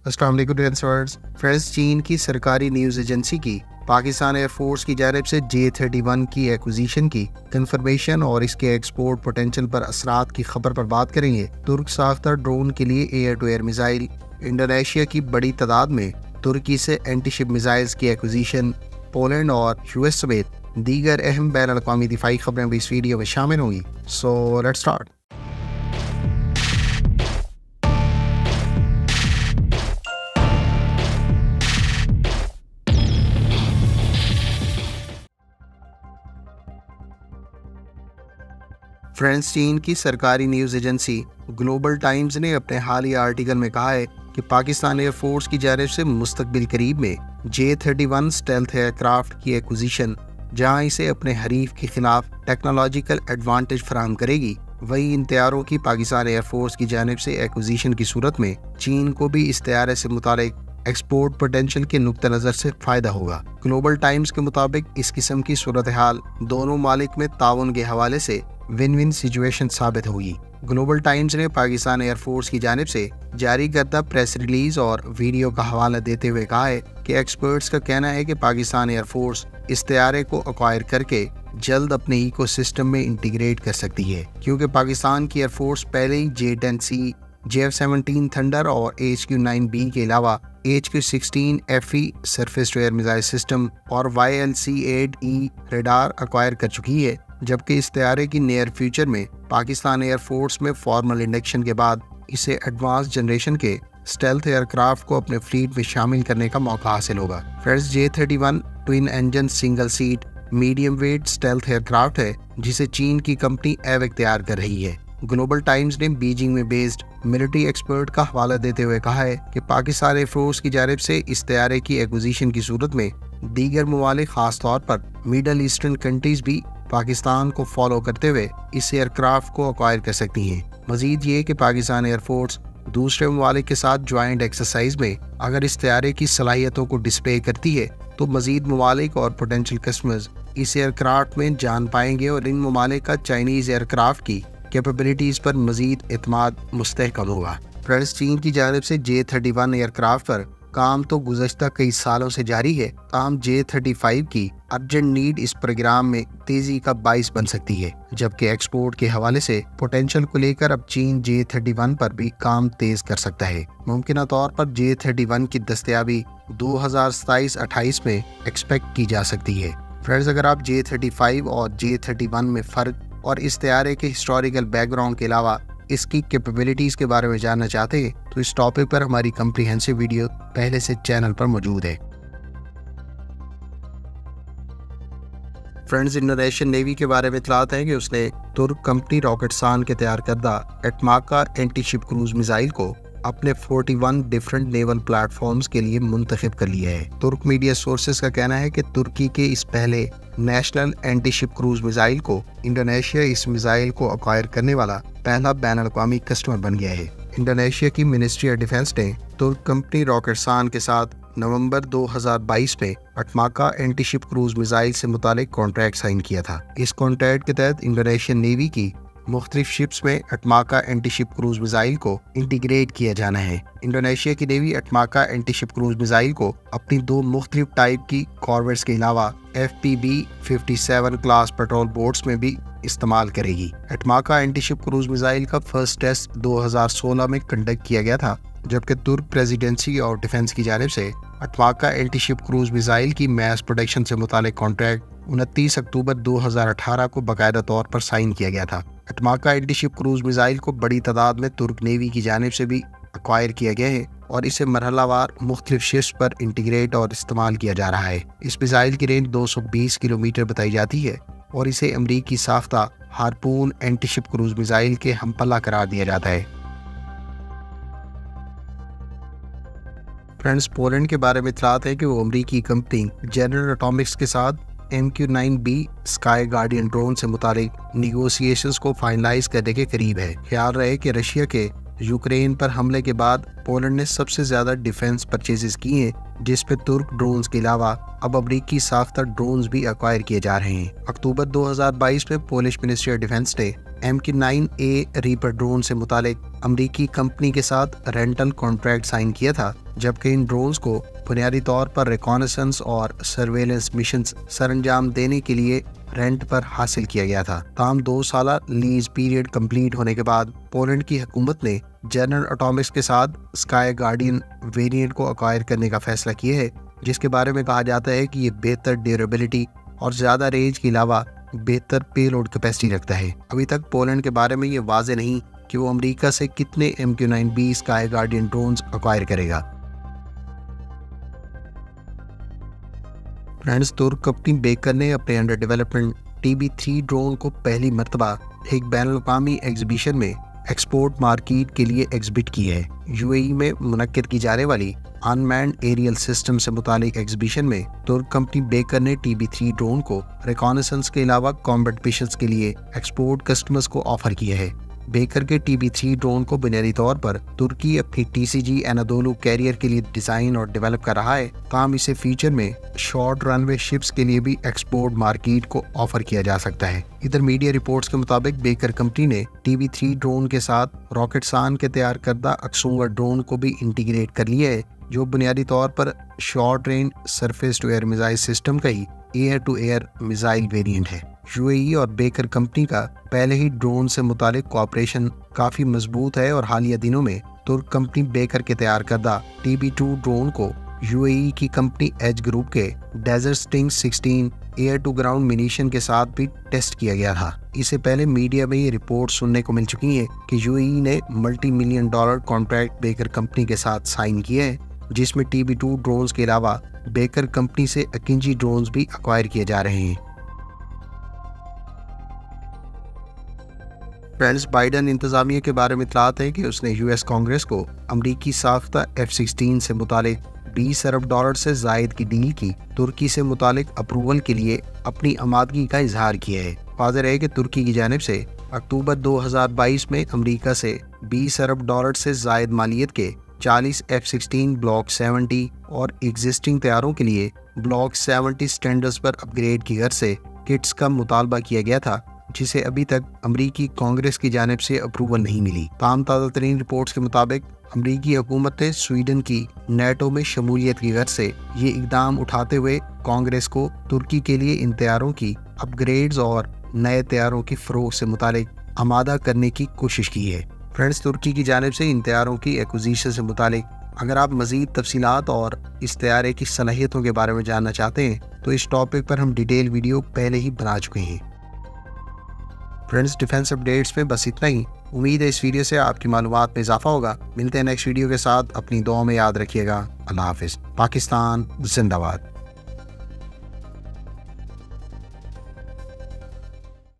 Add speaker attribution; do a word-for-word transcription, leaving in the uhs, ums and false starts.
Speaker 1: अस्सलाम वालेकुम friends. Friends, चीन की सरकारी न्यूज़ एजेंसी की पाकिस्तान एयरफोर्स की जानिब से जे थर्टी वन की एक्विजिशन की कंफर्मेशन और इसके एक्सपोर्ट पोटेंशियल पर असरात की खबर पर बात करेंगे। तुर्क साख्ता ड्रोन के लिए air to air missile, Indonesia की बड़ी तादाद में तुर्की से एंटीशिप मिसाइल्स की एक्विजिशन, पोलैंड और यूएस समेत दीगर अहम बैन अल-अक़वामी दिफाई खबरें भी इस वीडियो में शामिल होंगी। So let's start. फ्रेंड्स, चीन की सरकारी न्यूज़ एजेंसी ग्लोबल टाइम्स ने अपने हालिया आर्टिकल में कहा है कि पाकिस्तान एयरफोर्स की जानिब से मुस्तकबिल करीब में J thirty one stealth aircraft की एक्विजिशन, जहां इसे अपने हरीफ के खिलाफ टेक्नोलॉजिकल एडवांटेज फराहम करेगी, वही इन तैयारों की पाकिस्तान एयरफोर्स की जानिब से एक्विजिशन की सूरत में चीन को भी इस तैयारे से मुतालिक एक्सपोर्ट पोटेंशियल के नुक्ता नज़र से फ़ायदा होगा। ग्लोबल टाइम्स के मुताबिक इस किस्म की सूरत हाल दोनों मालिक में ताउन के हवाले से विन विन सिचुएशन साबित होगी। ग्लोबल टाइम्स ने पाकिस्तान एयरफोर्स की जानिब से जारी करदा प्रेस रिलीज और वीडियो का हवाला देते हुए कहा है कि एक्सपर्ट्स का कहना है कि पाकिस्तान एयरफोर्स इस तैयारे को अक्वायर करके जल्द अपने इकोसिस्टम में इंटीग्रेट कर सकती है, क्योंकि पाकिस्तान की एयरफोर्स पहले ही J ten C, J F seventeen Thunder और एच क्यू नाइन बी के अलावा H Q sixteen F E surface to air missile system और Y L C eight E radar acquire कर चुकी है, जबकि इस तैयारे की नियर फ्यूचर में पाकिस्तान एयरफोर्स में फॉर्मल इंडक्शन के बाद इसे एडवांस जनरेशन के स्टेल्थ एयरक्राफ्ट को अपने फ्लीट में शामिल करने का मौका हासिल होगा। Friends, J thirty one twin engine single seat medium weight stealth aircraft है, जिसे चीन की कंपनी एविक तैयार कर रही है। ग्लोबल टाइम्स ने बीजिंग में बेस्ड मिलिट्री एक्सपर्ट का हवाला देते हुए कहा है कि पाकिस्तान एयरफोर्स की जानिब से इस तैयारे की एक्विजिशन की सूरत में दीगर ममालिक, खास तौर पर मिडल ईस्टर्न कंट्रीज भी पाकिस्तान को फॉलो करते हुए इस एयरक्राफ्ट को अक्वायर कर सकती हैं। मजीद ये कि पाकिस्तान एयरफोर्स दूसरे ममालिक के साथ ज्वाइंट एक्सरसाइज में अगर इस तैयारे की सलाहियतों को डिस्प्ले करती है तो मजीद ममालिक और पोटेंशियल कस्टमर्स इस एयरक्राफ्ट में जान पाएंगे और इन ममालिक का चाइनीज एयरक्राफ्ट की कैपेबिलिटीज पर मजीद एतमाद मुस्तहकम होगा। फ्रेंड्स, चीन की जानिब से जे थर्टी वन एयरक्राफ्ट पर काम तो गुज़श्ता कई सालों से जारी है, ताहम जे थर्टी फाइव की अर्जेंट नीड इस प्रोग्राम में तेजी का बाइस बन सकती है, जबकि एक्सपोर्ट के हवाले से पोटेंशियल को लेकर अब चीन जे थर्टी वन पर भी काम तेज कर सकता है। मुमकिन तौर पर जे थर्टी वन की दस्तयाबी दो हज़ार सताईस अट्ठाईस में एक्सपेक्ट की जा सकती है। फ्रेंड्स, अगर आप जे थर्टी फाइव और जे थर्टी वन में फ़र्क और इस तैयारे के हिस्टोरिकल बैकग्राउंड के अलावा इसकी कैपेबिलिटीज के बारे में जानना चाहते हैं तो इस टॉपिक पर हमारी कम्प्रिहेंसिव वीडियो पहले से चैनल पर मौजूद है। फ्रेंड्स, इंडोनेशियन नेवी के बारे में इतलात है कि उसने तुर्क कंपनी रॉकेटसान के तैयार करदा एटमाका एंटीशिप क्रूज मिसाइल को अपने इकतालीस डिफरेंट नेवल प्लेटफॉर्म्स के लिए मुंतखब कर लिया है। तुर्क मीडिया सोर्सेज का कहना है कि तुर्की के इस पहले नेशनल एंटीशिप क्रूज मिसाइल को इंडोनेशिया इस मिसाइल को अक्वायर करने वाला पहला बैन अल-अक़वामी कस्टमर बन गया है। इंडोनेशिया की मिनिस्ट्री ऑफ डिफेंस ने तुर्क कंपनी रॉकेटसान के साथ नवंबर दो हज़ार बाईस में एटमाका एंटीशिप क्रूज मिसाइल से मुतालिक कॉन्ट्रैक्ट साइन किया था। इस कॉन्ट्रैक्ट के तहत इंडोनेशियन नेवी की मुख्तलिफ शिप्स में एटमाका एंटीशिप क्रूज मिसाइल को इंटीग्रेट किया जाना है। इंडोनेशिया की navy Atmaca antiship cruise missile को अपनी दो मुख्तलिफ टाइप की कॉर्वेट्स के अलावा F P B fifty seven class patrol boats में भी इस्तेमाल करेगी। एटमाका एंटीशिप क्रूज मिसाइल का फर्स्ट टेस्ट दो हज़ार सोलह में कंडक्ट किया गया था, जबकि तुर्क प्रेसिडेंसी और डिफेंस की जानिब से एटमाका एंटीशिप क्रूज मिसाइल की मैस प्रोडक्शन से मुतालिक कॉन्ट्रैक्ट उनतीस अक्टूबर दो हज़ार अठारह को बाकायदा तौर पर साइन किया गया था। एटमाका एंटीशिप क्रूज मिसाइल को बड़ी तादाद में तुर्क नेवी की जानिब से भी अक्वायर किया गया है और इसे मरहलावार मुख्तलिफ शिप्स पर इंटीग्रेट और इस्तेमाल किया जा रहा है। इस मिसाइल की रेंज दो सौ बीस किलोमीटर बताई जाती है और इसे अमरीकी साख्ता हार्पून एंटीशिप क्रूज मिसाइल के हमपल्ला करार दिया जाता है। फ्रेंड्स, पोलैंड के बारे में इतलात है कि वो अमरीकी कंपनी जनरल एटॉमिक्स के साथ M Q nine B Sky Guardian drone से मुतालिक निगोशिएशंस को फाइनलाइज करने के करीब है। ख्याल रहे कि रशिया के यूक्रेन पर हमले के बाद पोलैंड ने सबसे ज्यादा डिफेंस परचेजेस किए हैं, जिस पे तुर्क ड्रोन्स के अलावा अब अमरीकी साख्ता ड्रोन्स भी अक्वायर किए जा रहे हैं। अक्टूबर दो हज़ार बाईस में पोलिश मिनिस्ट्री ऑफ डिफेंस ने M Q nine A Reaper drone से मुतालिक अमरीकी कंपनी के साथ रेंटल कॉन्ट्रैक्ट साइन किया था, जबकि इन ड्रोन्स को बुनियादी तौर पर रिकॉनेसेंस और सर्वेलेंस मिशन सरंजाम देने के लिए रेंट पर हासिल किया गया था। ताम दो साल लीज पीरियड कंप्लीट होने के बाद पोलैंड की हुकूमत ने जनरल एटॉमिक्स के साथ स्काई गार्डियन वेरिएंट को अक्वायर करने का फैसला किया है, जिसके बारे में कहा जाता है कि ये बेहतर ड्यूरेबिलिटी और ज्यादा रेंज के अलावा बेहतर पेलोड कैपेसिटी रखता है। अभी तक पोलैंड के बारे में ये वाजे नहीं कि वो अमेरिका से कितने M Q nine B Sky Guardian drones acquire करेगा। फ्रेंड्स, तुर्क कंपनी बेकर ने अपने under development T B three drone को पहली मर्तबा एक बैनुल-अक़वामी एग्जीबिशन में एक्सपोर्ट मार्केट के लिए एग्जिबिट की है। यूएई में मुनक्किद की जाने वाली अनमैन्ड एरियल सिस्टम से मुतालिक एग्जीबिशन में तुर्क कंपनी बेकर ने टी बी थ्री ड्रोन को रिकॉनेसेंस के अलावा कॉम्बैट मिशंस के लिए एक्सपोर्ट कस्टमर्स को ऑफर किया है। बेकर के टी बी थ्री ड्रोन को बुनियादी तौर पर तुर्की अपनी टी सी जी एनादोलू कैरियर के लिए डिजाइन और डेवलप कर रहा है। काम इसे फ्यूचर में शॉर्ट रनवे शिप्स के लिए भी एक्सपोर्ट मार्केट को ऑफर किया जा सकता है। इधर मीडिया रिपोर्ट्स के मुताबिक बेकर कंपनी ने टी बी थ्री ड्रोन के साथ रॉकेटसान के तैयार करदा अक्सूंगा ड्रोन को भी इंटीग्रेट कर लिया है, जो बुनियादी तौर पर short range surface to air missile system का ही air to air missile variant है। यूएई और बेकर कंपनी का पहले ही ड्रोन से मुतालिक कोऑपरेशन काफी मजबूत है और हालिया दिनों में तुर्क कंपनी बेकर के तैयार करदा टी बी टू ड्रोन को यूएई की कंपनी एज ग्रुप के Desert Sting sixteen air to ground munition के साथ भी टेस्ट किया गया था। इससे पहले मीडिया में ये रिपोर्ट सुनने को मिल चुकी है कि यूएई ने multi million dollar contract Baykar company के साथ साइन किया है, जिसमें टी बी टू ड्रोन्स के अलावा बेकर कंपनी से अकिंजी ड्रोन्स भी अक्वायर किए जा रहे हैं। फ्रेंड्स, बाइडन इंतजामिया के बारे में इतलात है कि उसने यूएस कांग्रेस को अमरीकी साख्ता एफ सिक्सटीन से मुतालिक बीस अरब डॉलर से जायद की डील की तुर्की से मुतालिक अप्रूवल के लिए अपनी आमादगी का इजहार किया है। वाज़ेह है कि तुर्की की जानिब से अक्टूबर दो हज़ार बाईस में अमरीका से बीस अरब डॉलर से जायद मालियत के चालीस एफ सिक्सटीन ब्लॉक सेवेंटी और एग्जिस्टिंग तैयारों के लिए ब्लॉक सेवेंटी स्टैंडर्ड्स पर अपग्रेड की गर्ज से किट्स का मुतालबा किया गया था, जिसे अभी तक अमरीकी कांग्रेस की जानिब से अप्रूवल नहीं मिली। ताम ताज़ा तरीन रिपोर्ट्स के मुताबिक अमरीकी हुकूमत ने स्वीडन की नेटो में शमूलियत की गर्ज से ये इकदाम उठाते हुए कांग्रेस को तुर्की के लिए इन तैयारों की अपग्रेड्स और नए तैयारों की फरोग से मुतालिक आमादा करने की कोशिश की है। फ्रेंड्स, तुर्की की जानिब से इन तैयारों की एक्विजिशन से मुतालिक अगर आप मजीद तफसीलात और इस तैयारे की सलाहियतों के बारे में जानना चाहते हैं तो इस टॉपिक पर हम डिटेल वीडियो पहले ही बना चुके हैं। फ्रेंड्स, डिफेंस अपडेट्स में बस इतना ही। उम्मीद है इस वीडियो से आपकी मालूमात में इजाफा होगा। मिलते हैं नेक्स्ट वीडियो के साथ। अपनी दुआ में याद रखिएगा। अल्लाह हाफिज़। पाकिस्तान जिंदाबाद।